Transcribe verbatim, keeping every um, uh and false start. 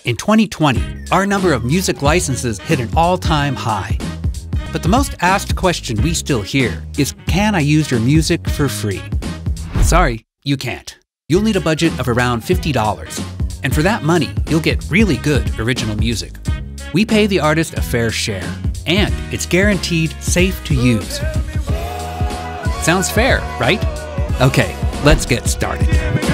In twenty twenty, our number of music licenses hit an all-time high. But the most asked question we still hear is, can I use your music for free? Sorry, you can't. You'll need a budget of around fifty dollars. And for that money, you'll get really good original music. We pay the artist a fair share, and it's guaranteed safe to use. Sounds fair, right? Okay, let's get started.